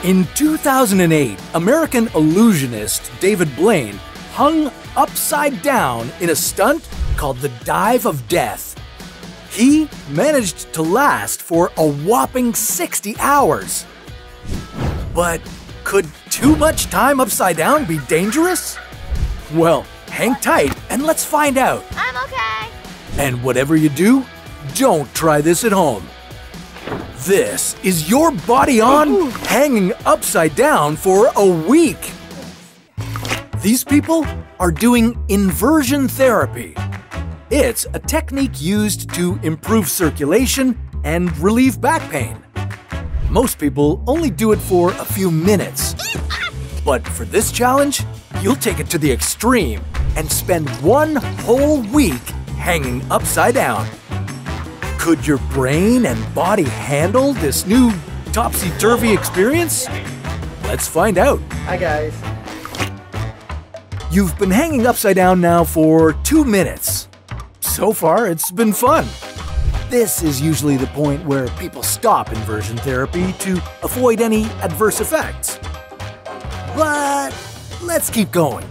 In 2008, American illusionist David Blaine hung upside down in a stunt called the Dive of Death. He managed to last for a whopping 60 hours. But could too much time upside down be dangerous? Well, hang tight and let's find out. I'm okay. And whatever you do, don't try this at home. This is your body on hanging upside down for a week. These people are doing inversion therapy. It's a technique used to improve circulation and relieve back pain. Most people only do it for a few minutes. But for this challenge, you'll take it to the extreme and spend one whole week hanging upside down. Could your brain and body handle this new topsy-turvy experience? Let's find out. Hi guys. You've been hanging upside down now for 2 minutes. So far, it's been fun. This is usually the point where people stop inversion therapy to avoid any adverse effects. But let's keep going.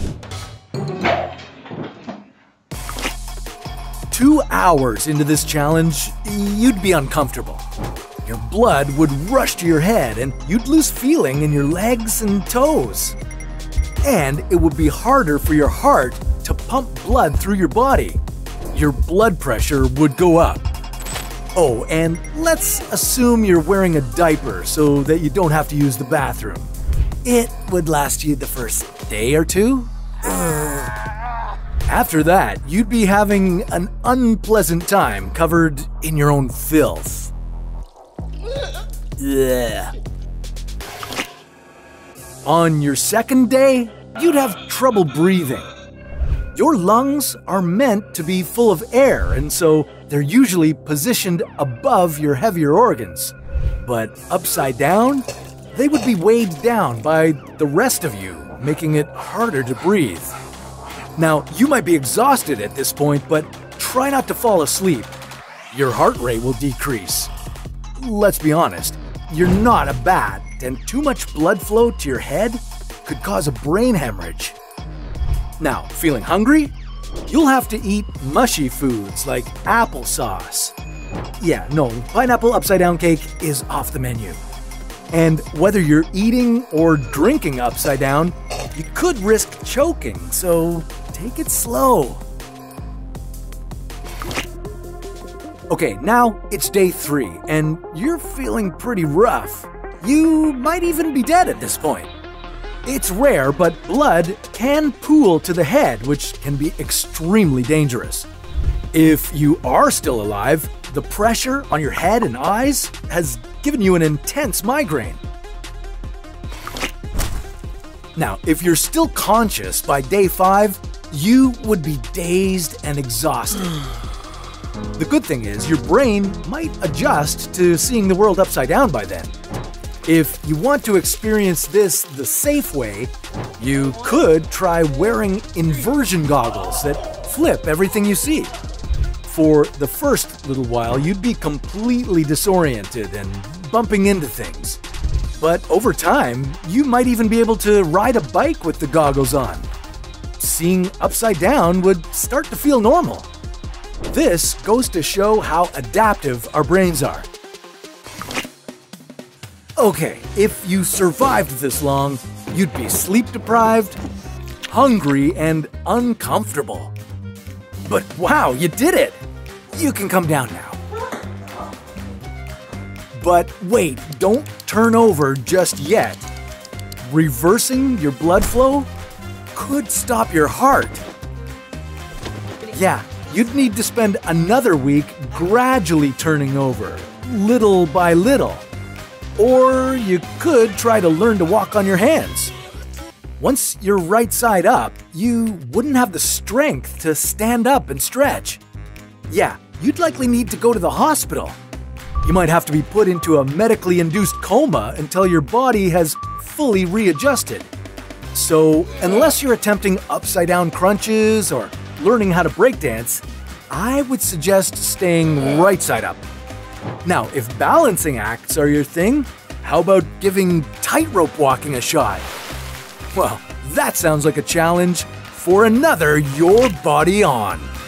2 hours into this challenge, you'd be uncomfortable. Your blood would rush to your head and you'd lose feeling in your legs and toes. And it would be harder for your heart to pump blood through your body. Your blood pressure would go up. Oh, and let's assume you're wearing a diaper so that you don't have to use the bathroom. It would last you the first day or two. After that, you'd be having an unpleasant time covered in your own filth. Ugh. On your second day, you'd have trouble breathing. Your lungs are meant to be full of air, and so they're usually positioned above your heavier organs. But upside down, they would be weighed down by the rest of you, making it harder to breathe. Now, you might be exhausted at this point, but try not to fall asleep. Your heart rate will decrease. Let's be honest, you're not a bat, and too much blood flow to your head could cause a brain hemorrhage. Now, feeling hungry? You'll have to eat mushy foods like applesauce. Yeah, no, pineapple upside down cake is off the menu. And whether you're eating or drinking upside down, you could risk choking, so take it slow. Okay, now it's day 3, and you're feeling pretty rough. You might even be dead at this point. It's rare, but blood can pool to the head, which can be extremely dangerous. If you are still alive, the pressure on your head and eyes has given you an intense migraine. Now, if you're still conscious by day 5, you would be dazed and exhausted. The good thing is your brain might adjust to seeing the world upside down by then. If you want to experience this the safe way, you could try wearing inversion goggles that flip everything you see. For the first little while, you'd be completely disoriented and bumping into things. But over time, you might even be able to ride a bike with the goggles on. Seeing upside down would start to feel normal. This goes to show how adaptive our brains are. Okay, if you survived this long, you'd be sleep-deprived, hungry, and uncomfortable. But wow, you did it! You can come down now. But wait, don't turn over just yet. Reversing your blood flow could stop your heart. Yeah, you'd need to spend another week gradually turning over, little by little. Or you could try to learn to walk on your hands. Once you're right side up, you wouldn't have the strength to stand up and stretch. Yeah, you'd likely need to go to the hospital. You might have to be put into a medically induced coma until your body has fully readjusted. So, unless you're attempting upside down crunches or learning how to breakdance, I would suggest staying right side up. Now, if balancing acts are your thing, How about giving tightrope walking a shot? Well, that sounds like a challenge for another Your Body On.